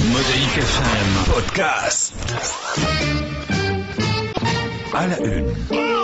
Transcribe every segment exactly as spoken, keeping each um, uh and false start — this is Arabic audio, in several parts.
Mosaïque اف ام بودكاست على اون.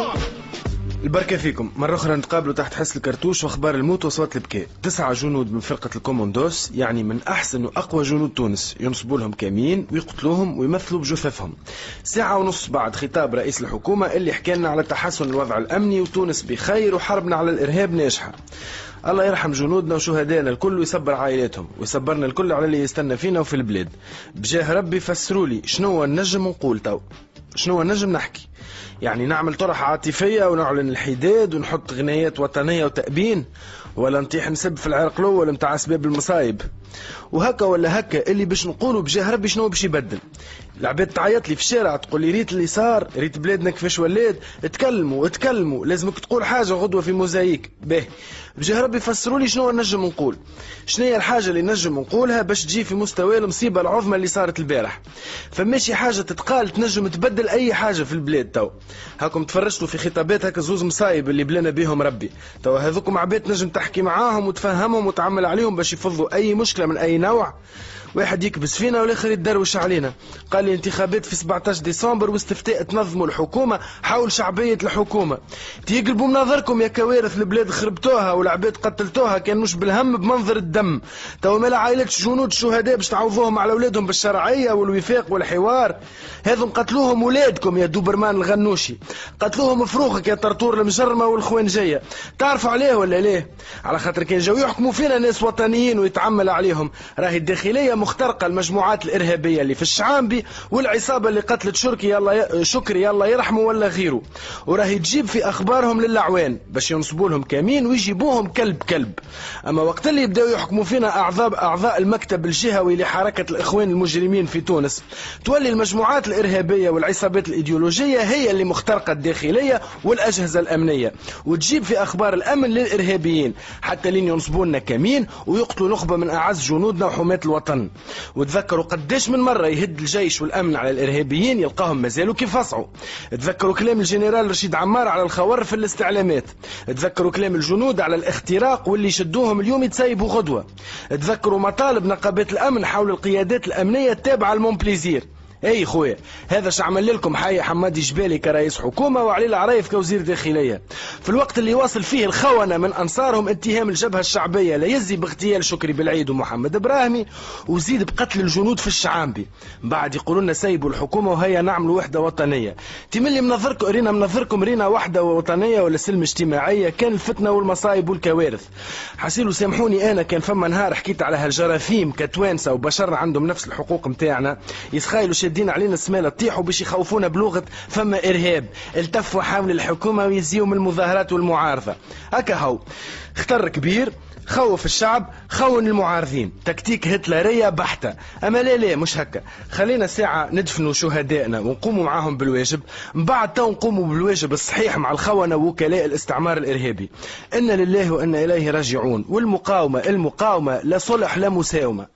البركة فيكم مرة أخرى نتقابلوا تحت حس الكرتوش وأخبار الموت وصوت البكاء. تسعة جنود من فرقة الكوموندوس، يعني من أحسن وأقوى جنود تونس، ينصبوا لهم كمين ويقتلوهم ويمثلوا بجثثهم. ساعة ونص بعد خطاب رئيس الحكومة اللي حكى لنا على تحسن الوضع الأمني وتونس بخير وحربنا على الإرهاب ناجحة. الله يرحم جنودنا وشهدائنا الكل ويصبر عائلاتهم ويصبرنا الكل على اللي يستنى فينا وفي البلاد. بجاه ربي فسروا لي شنو نجم نقول تو، شنو نجم نحكي؟ يعني نعمل طرح عاطفية ونعلن الحداد ونحط غنايات وطنية وتأبين، ولا نطيح نسب في العرق الأول متاع أسباب المصايب؟ وهكا ولا هكا اللي باش نقوله بجاه ربي شنو باش يبدل؟ العباد تعيط لي في الشارع تقول لي ريت اللي صار، ريت بلادنا كيفاش ولات، اتكلموا اتكلموا لازمك تقول حاجة غدوة في موزايك. به بجاه ربي فسروا لي شنو نجم نقول، شنو هي الحاجة اللي نجم نقولها باش تجي في مستوى المصيبة العظمى اللي صارت البارح. فماشي حاجة تتقال تنجم تبدل أي حاجة في البلاد. تو هاكم تفرجتوا في خطابات هكا زوز مصايب اللي بلنا بيهم ربي، تو هذوكم عباد نجم تحكي معاهم وتفهمهم وتعمل عليهم باش يفضوا أي مشكلة من أي نوع. واحد يكبس فينا والاخر يتدروش علينا، قال لي انتخابات في سبعطاش ديسمبر واستفتاء تنظموا الحكومه حول شعبيه الحكومه. تيقلبوا مناظركم يا كوارث، البلاد خربتوها والعباد قتلتوها كان مش بالهم بمنظر الدم. تو مالا عائلات جنود الشهداء باش تعوضوهم على اولادهم بالشرعيه والوفاق والحوار؟ هذم قتلوهم ولادكم يا دوبرمان الغنوشي، قتلوهم فروخك يا طرطور المجرمه والخوانجيه. تعرفوا عليه ولا ليه؟ على خاطر كان جاو يحكموا فينا ناس وطنيين ويتعمل عليهم. راهي الداخليه مخترقة المجموعات الإرهابية اللي في الشعامبي والعصابة اللي قتلت شركي يلا ي... شكري الله يرحمه ولا غيره، وراهي تجيب في أخبارهم للعوان باش ينصبوا لهم كمين ويجيبوهم كلب كلب. أما وقت اللي يبدأوا يحكموا فينا أعضاء أعضاء المكتب الجهوي لحركة الإخوان المجرمين في تونس، تولي المجموعات الإرهابية والعصابات الإيديولوجية هي اللي مخترقة الداخلية والأجهزة الأمنية، وتجيب في أخبار الأمن للإرهابيين حتى لين ينصبوا لنا كمين ويقتلوا نخبة من أعز جنودنا وحماة الوطن. وتذكروا قديش من مرة يهد الجيش والأمن على الإرهابيين يلقاهم مازالوا كيف فصعوا. تذكروا كلام الجنرال رشيد عمار على الخور في الاستعلامات. تذكروا كلام الجنود على الاختراق واللي يشدوهم اليوم يتسيبوا غدوة. تذكروا مطالب نقابات الأمن حول القيادات الأمنية التابعة لمونبليزير. اي خويا هذا شعمل لكم حي حمادي جبالي كرئيس حكومه وعلي العرايف كوزير داخليه، في الوقت اللي واصل فيه الخونه من انصارهم اتهام الجبهه الشعبيه لا يزي باغتيال شكري بالعيد ومحمد ابراهيمي وزيد بقتل الجنود في الشعامبي. بعد يقولوا لنا سيبوا الحكومه وهيا نعملوا وحده وطنيه. تملي منظركم رينا منظركم رينا وحده وطنيه ولا سلم اجتماعيه؟ كان الفتنه والمصايب والكوارث. حسيلوا سامحوني انا كان فما نهار حكيت على هالجراثيم كتوانسه وبشر عندهم نفس الحقوق نتاعنا يتخيلوا شادين علينا السمالة طيحوا باش يخوفونا بلغة فما إرهاب، التفوا حول الحكومة ويزيوا من المظاهرات والمعارضة. هكا هو اختر كبير خوف الشعب خون المعارضين، تكتيك هتلرية بحتة. أما لا لا مش هكا، خلينا ساعة ندفنوا شهدائنا ونقوموا معاهم بالواجب، من بعد تو نقوموا بالواجب الصحيح مع الخونة ووكلاء الاستعمار الإرهابي. إن لله وإنا إليه راجعون. والمقاومة المقاومة لا صلح لا مساومة.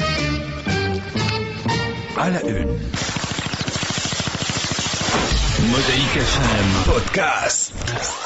على اون Mosaïque اف ام بودكاست.